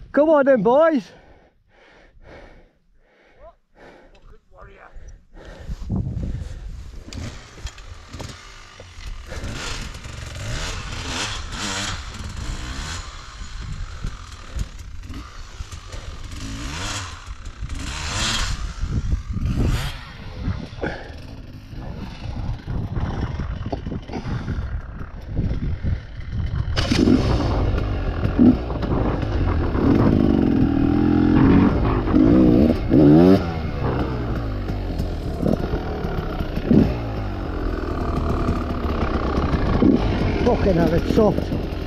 Come on then, boys. Fucking hell, it's soft.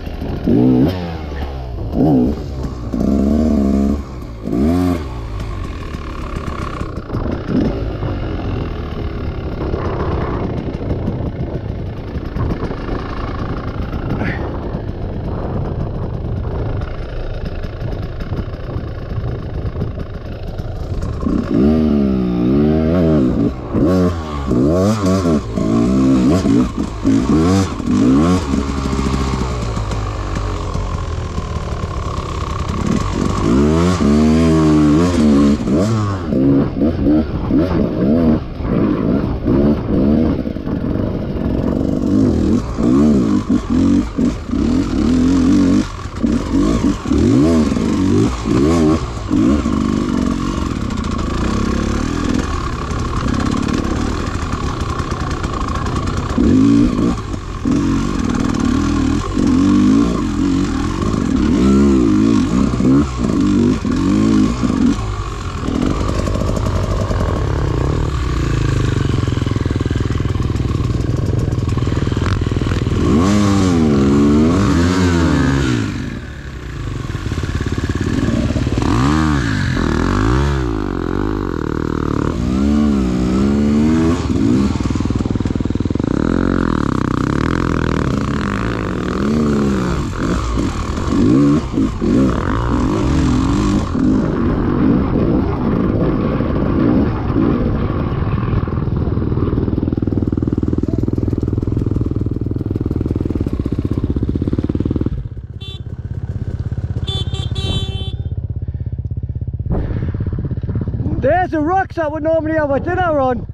There's the rocks that would normally have a dinner on.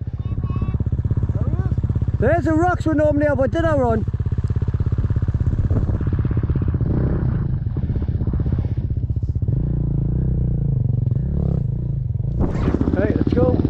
There's the rocks we normally have a dinner on. Right, let's go.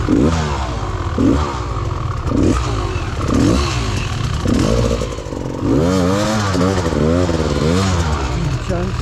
Chance.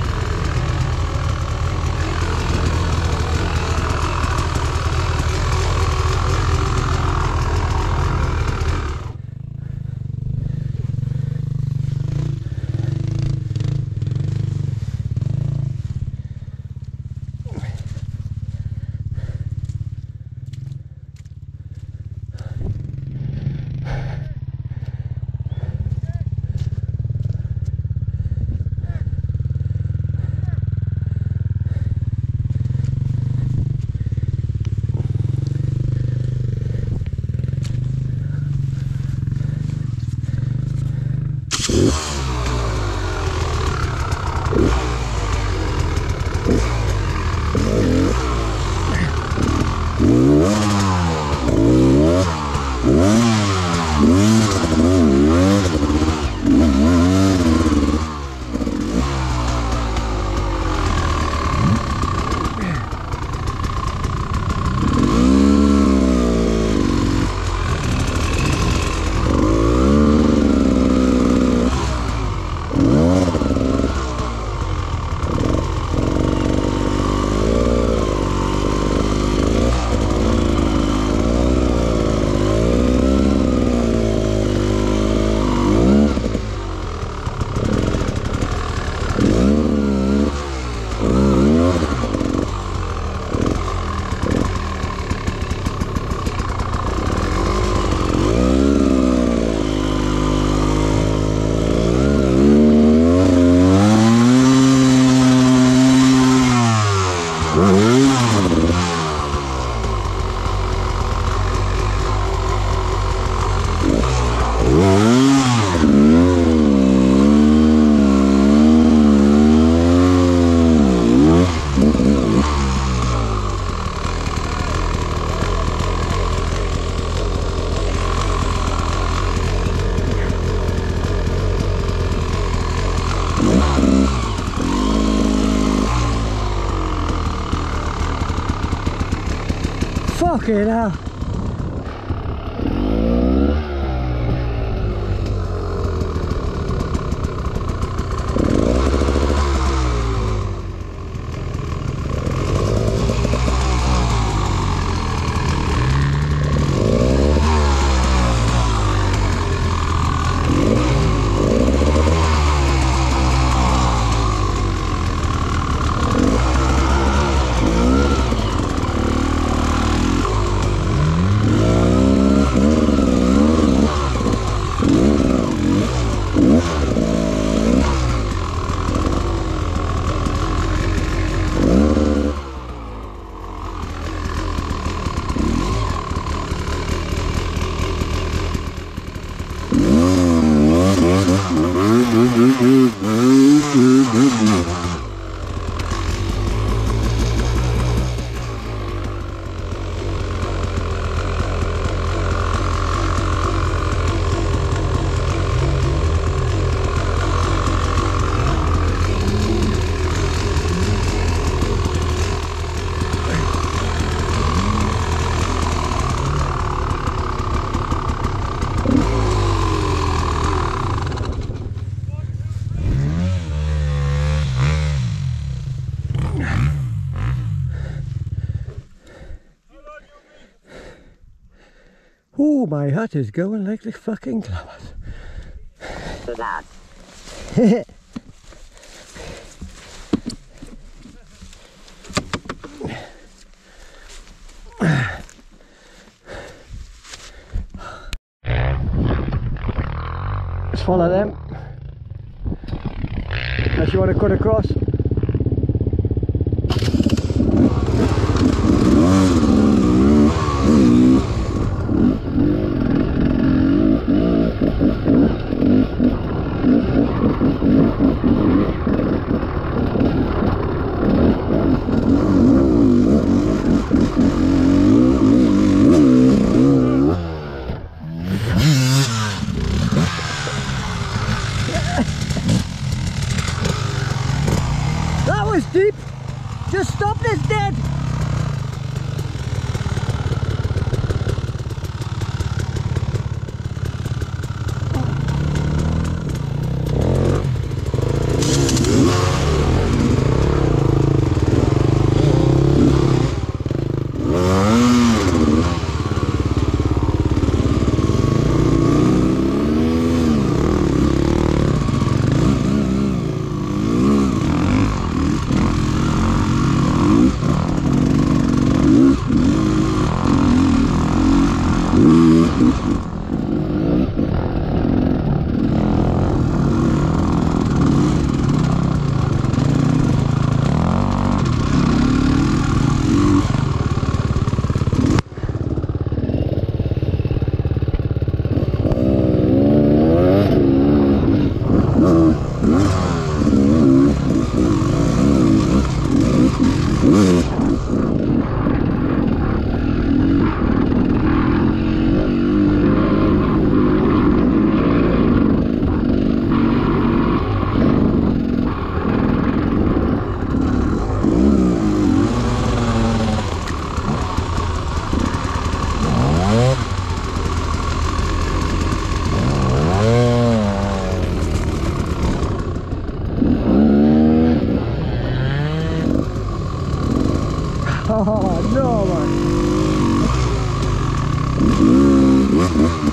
Fucking hell. Oh, my hut is going like the fucking clovers. Let's follow them. Unless you want to cut across.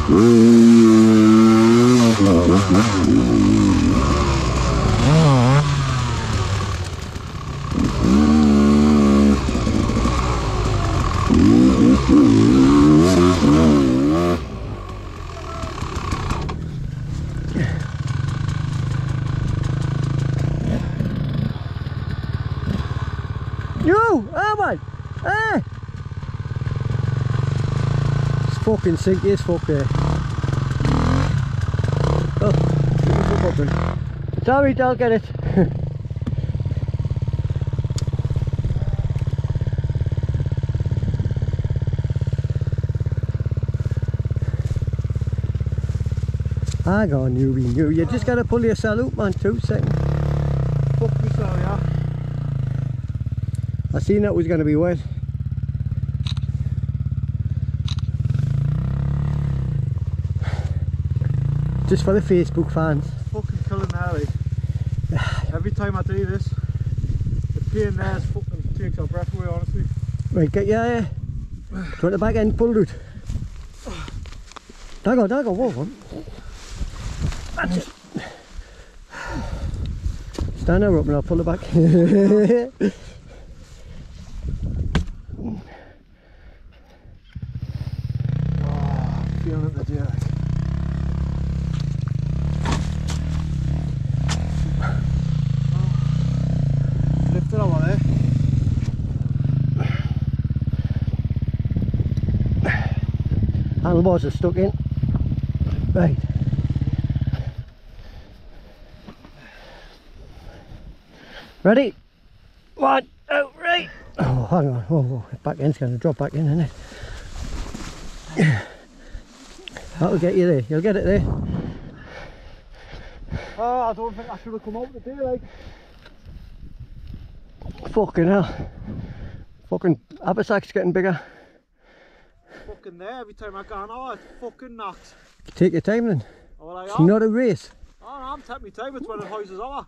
You! Oh man! Hey! It's fucking sinky as fuck there. Oh, sorry, I'll get it. Hang on, you just gotta pull yourself up, man. 2 seconds. Fuck myself, yeah. I seen that was gonna be wet. Just for the Facebook fans. Fucking killing Harry. Every time I do this, the pain there fucking takes our breath away, honestly. Right, get your try the back end pulled out. There go, whoa. That's it. Stand her up and I'll pull it back. Oh, feeling it the jerk. Lift it over there. Handlebars are stuck in. Right. Ready? 1, 2, right. Oh, hang on. Whoa. Back end's going to drop back in, isn't it? That'll get you there. You'll get it there. Oh, I don't think I should have come out today, like. Fucking hell. Fucking haversack's getting bigger. Fucking there, every time I go on, oh, it's fucking knocks. Take your time then. Oh, well, It's not a race. Oh, no, I'm taking my time, it's when it hoises over.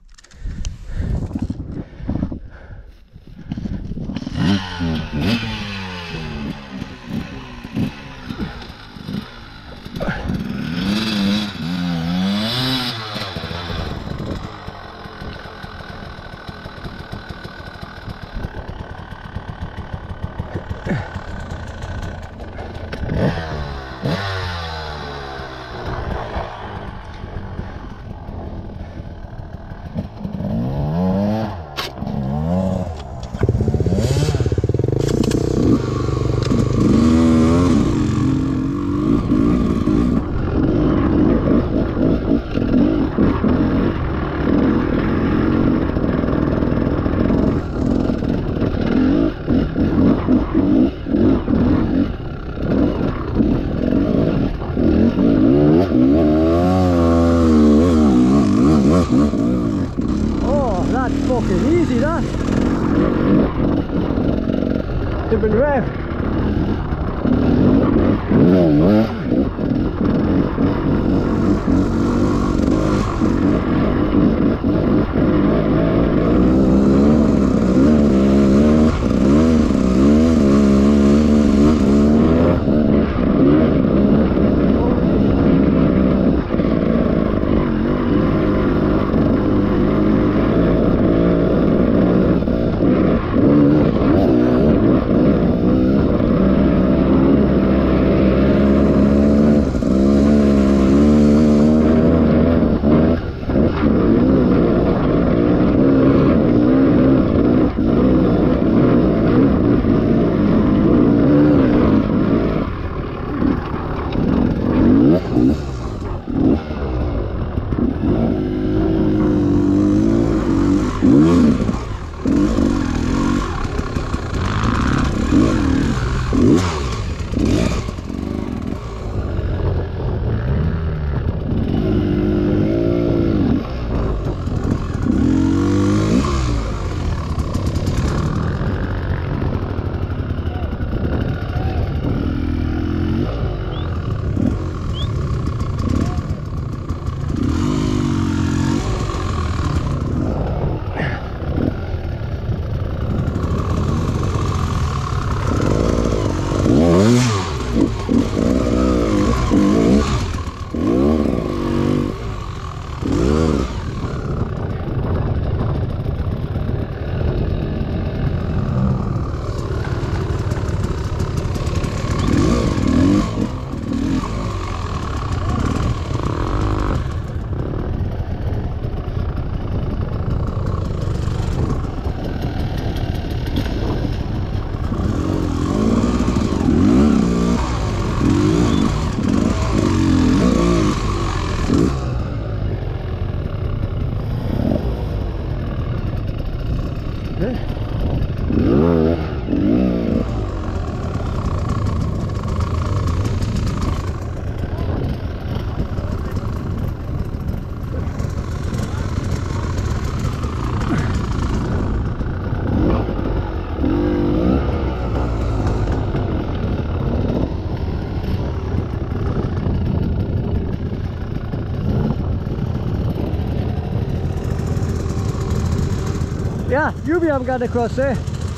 Oh, that's fucking easy, that. Different rev. Yeah, you haven't got across there.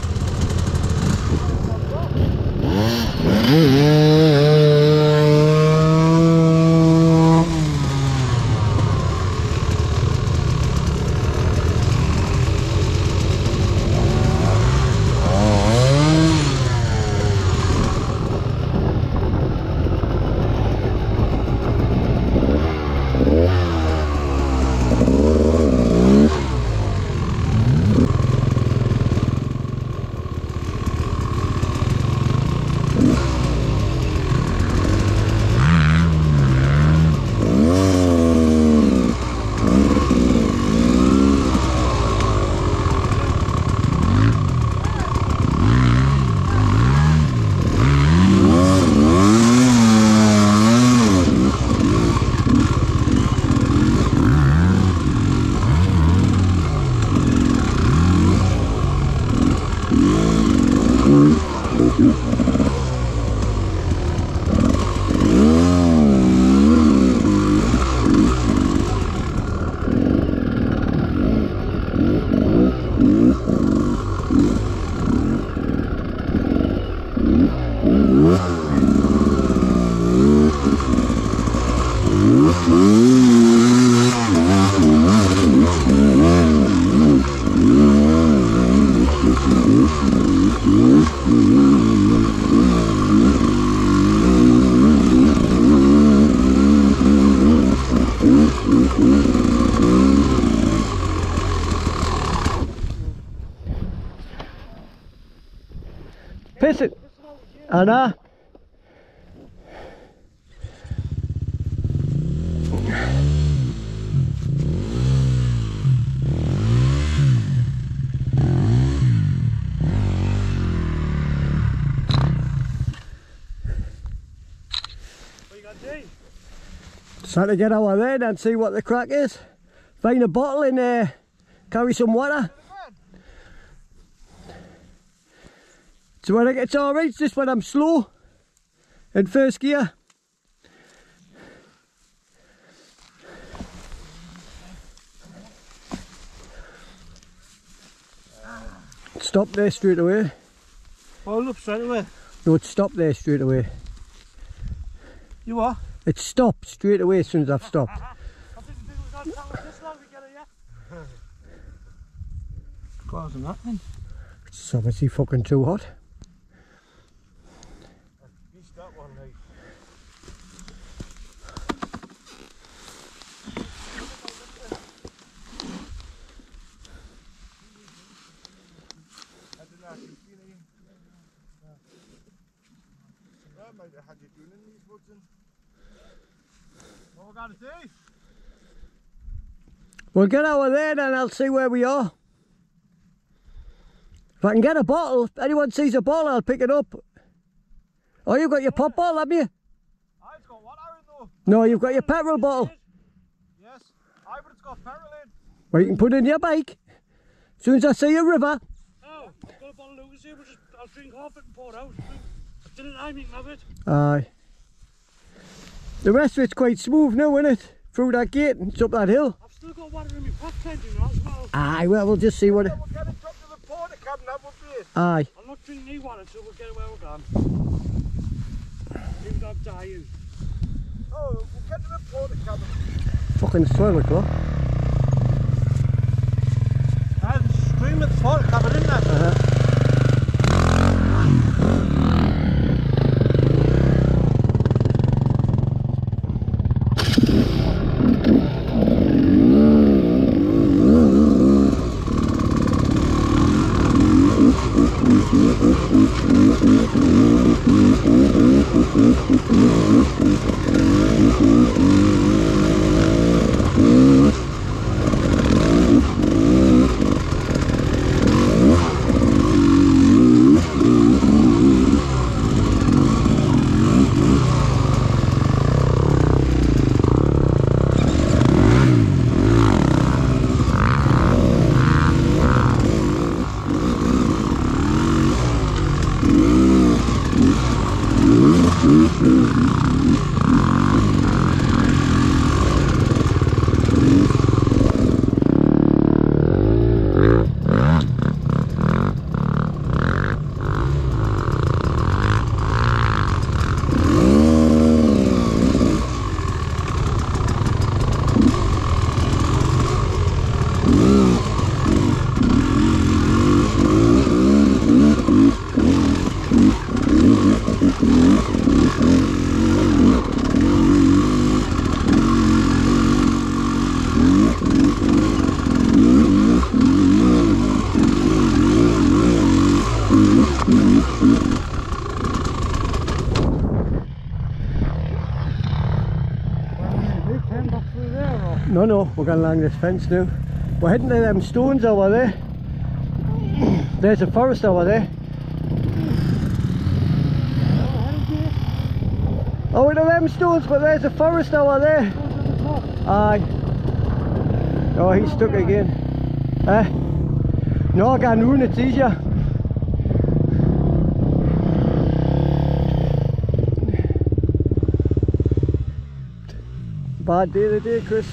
Piss it. I know. What you got to do? Trying to get over there and see what the crack is. Find a bottle in there, carry some water. So when it's alright, just when I'm slow in first gear. Stop there straight away. Hold up straight away. No, it's stopped there straight away. You what? It's stopped straight away as soon as I've stopped. I didn't think we got to travel this long to get it yet. Causing that then. It's obviously fucking too hot. Missed that one, mate. I didn't actually see anything. That might have had you doing in these woods. What we got to do? We'll get over there then, I'll see where we are. If I can get a bottle, if anyone sees a bottle, I'll pick it up. Oh, you've got your pop bottle, haven't you? I've got water in though. No, you've got your petrol bottle. Yes, but it's got petrol in. Well, you can put it in your bike. As soon as I see a river. Oh, I've got a bottle of Lucas here, but I'll drink half it and pour it out. I didn't I mean have it. Aye. The rest of it's quite smooth now, isn't it? Through that gate and it's up that hill. I've still got water in my pack tent, you know, as well. Aye, well, we'll just see what it... We'll get it dropped to the porta cabin, that would be it. Aye. I'll not drink any water till we get where we're going. Even though I'm dying. Oh, we'll get to the porta cabin. Fucking 12 o'clock. I'd scream at the porta cabin, isn't it? No, no, we're going along this fence now. We're heading to them stones over there. There's a forest over there. Oh, we know them stones, but there's a forest over there. Aye. Oh, he's stuck again. No, Ganoon, it's easier. Bad day today, Chris.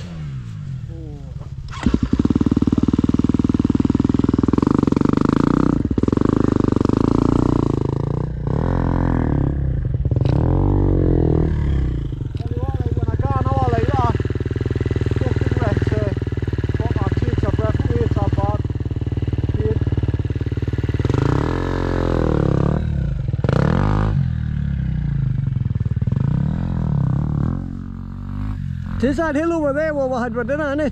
There's that hill over there where we had for dinner, isn't it?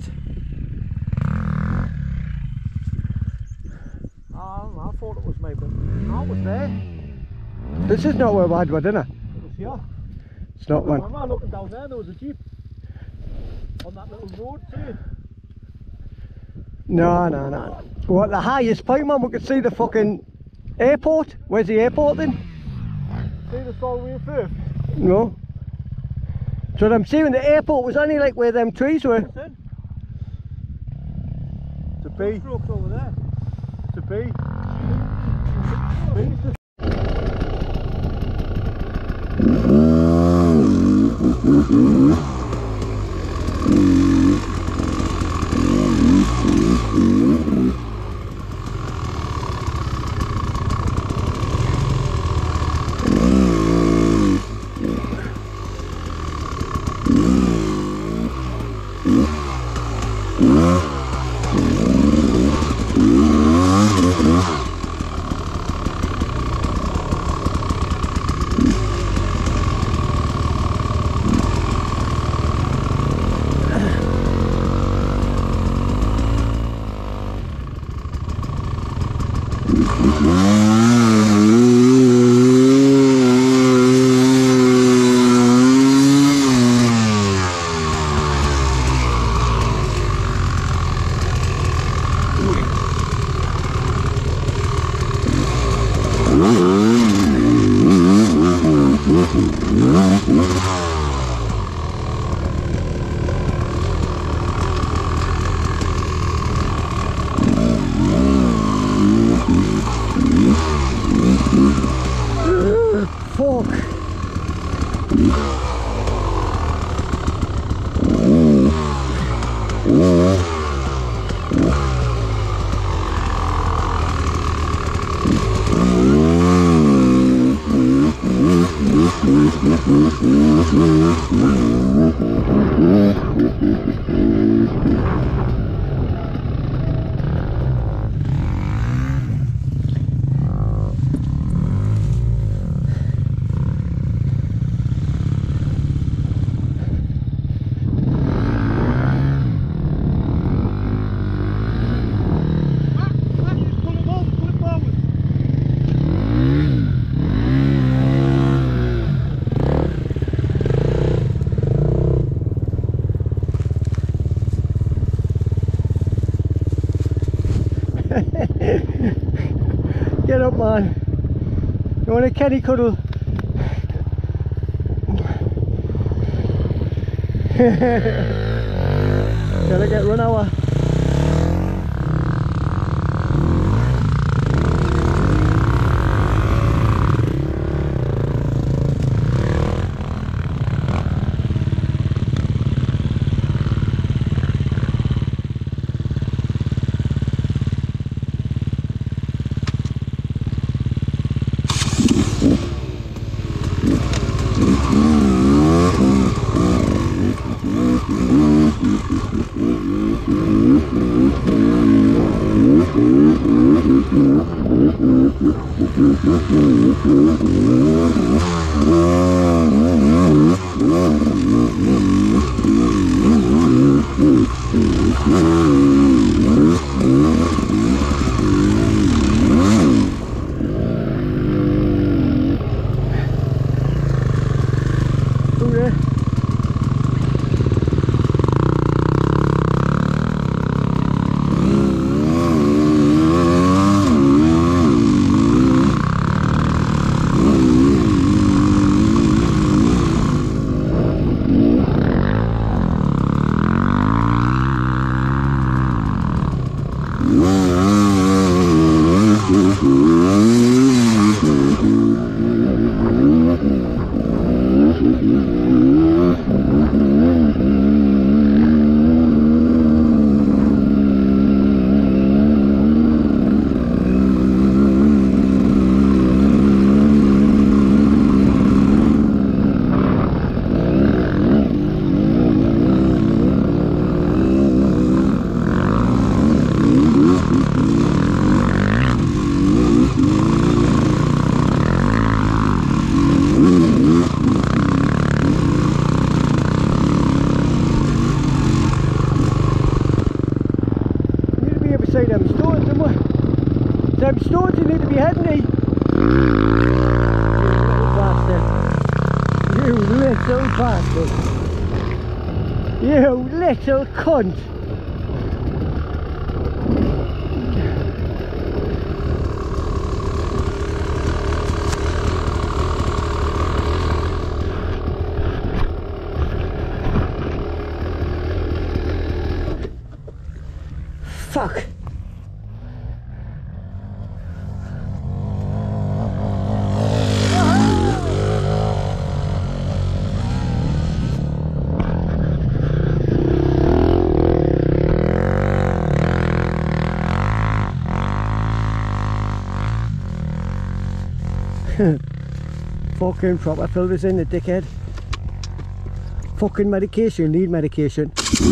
I thought it was maybe. No, it was there. This is not where we had for dinner. It was here. It's not one. When I looked down there was a jeep. On that little road too. No, no, no. We're at the highest point, man. We could see the fucking airport. Where's the airport then? See the Solway Firth? No. So I'm saying the airport was only like where them trees were. It's a bee. Strokes over there. It's a bee. Get up, man. You want a kitty cuddle? Gotta get run over. You little bastard. You little cunt. Fuck. Fucking proper filters in the dickhead. Fucking medication, need medication.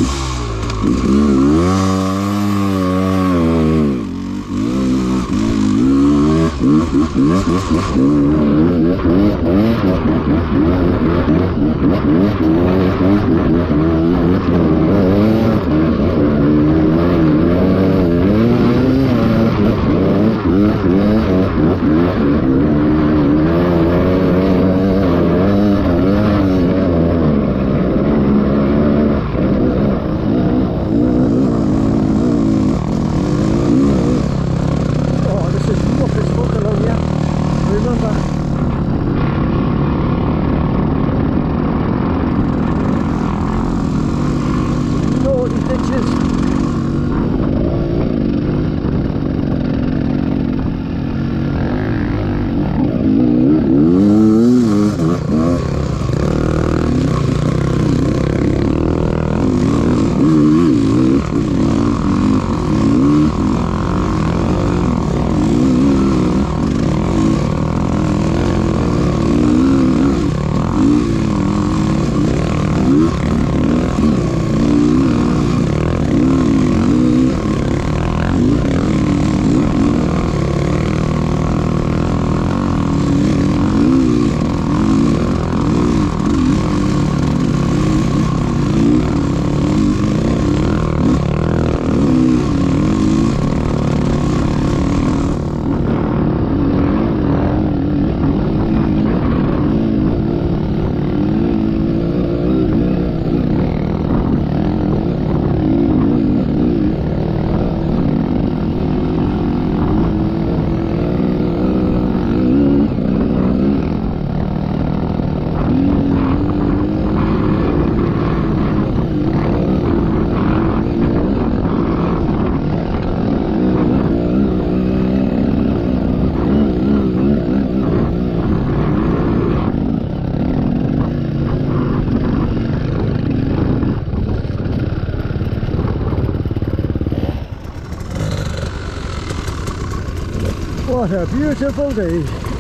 What a beautiful day.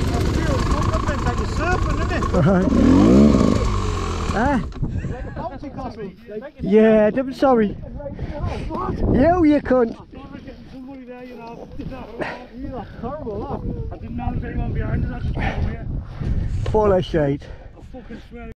Like a surfing, isn't it? Ah? Like a bouncy castle. Yeah, I'm sorry. You cunt. Somebody there, you know. That's terrible, that. I didn't know there was anyone behind us, I just came here. Full of shite. I fucking swear.